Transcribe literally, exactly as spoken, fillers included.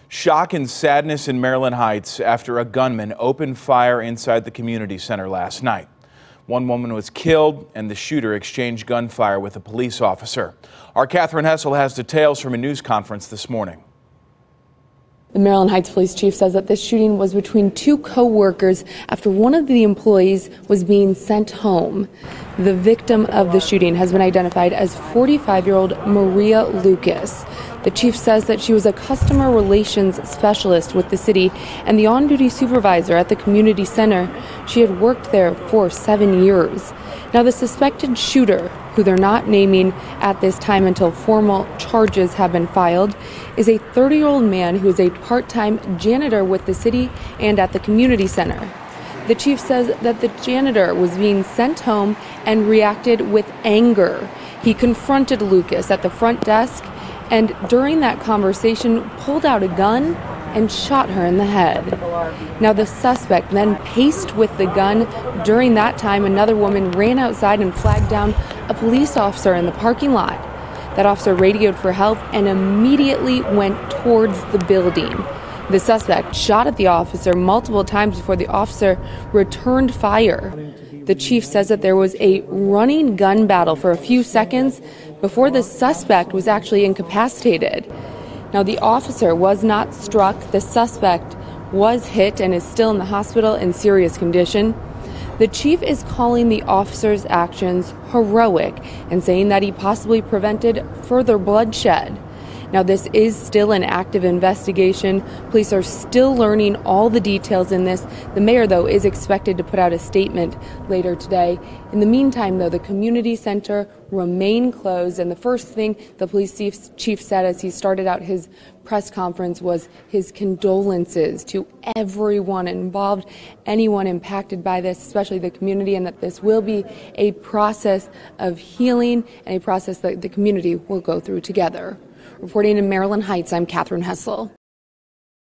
Shock and sadness in Maryland Heights after a gunman opened fire inside the community center last night. One woman was killed and the shooter exchanged gunfire with a police officer. Our Catherine Hessel has details from a news conference this morning. The Maryland Heights police chief says that this shooting was between two co-workers after one of the employees was being sent home. The victim of the shooting has been identified as forty-five-year-old Maria Lucas. The chief says that she was a customer relations specialist with the city and the on-duty supervisor at the community center. She had worked there for seven years. Now, the suspected shooter, who they're not naming at this time until formal charges have been filed, is a thirty-year-old man who is a part-time janitor with the city and at the community center. The chief says that the janitor was being sent home and reacted with anger. He confronted Lucas at the front desk and during that conversation pulled out a gun and shot her in the head. Now, the suspect then paced with the gun. During that time, another woman ran outside and flagged down a police officer in the parking lot. That officer radioed for help and immediately went towards the building. The suspect shot at the officer multiple times before the officer returned fire. The chief says that there was a running gun battle for a few seconds before the suspect was actually incapacitated. Now, the officer was not struck. The suspect was hit and is still in the hospital in serious condition. The chief is calling the officer's actions heroic and saying that he possibly prevented further bloodshed. Now, this is still an active investigation. Police are still learning all the details in this. The mayor, though, is expected to put out a statement later today. In the meantime, though, the community center remain closed. And the first thing the police chief said as he started out his press conference was his condolences to everyone involved, anyone impacted by this, especially the community, and that this will be a process of healing and a process that the community will go through together. Reporting in Maryland Heights, I'm Catherine Hessel.